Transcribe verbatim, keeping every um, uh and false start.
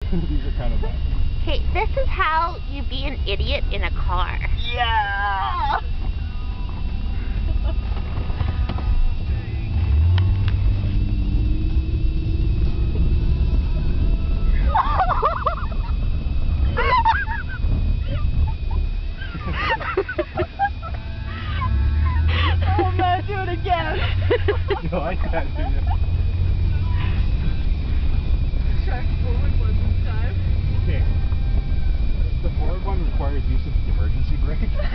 These are kind of bad. Okay, this is how you be an idiot in a car. Yeah! Oh man, do it again! No, I can't do it. Try forward one this time. Okay. The forward one requires use of the emergency brake.